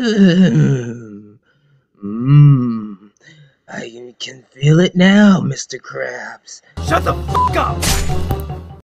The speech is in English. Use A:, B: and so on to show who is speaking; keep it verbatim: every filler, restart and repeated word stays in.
A: Mmm. I can feel it now, Mister Krabs.
B: Shut the fuck up!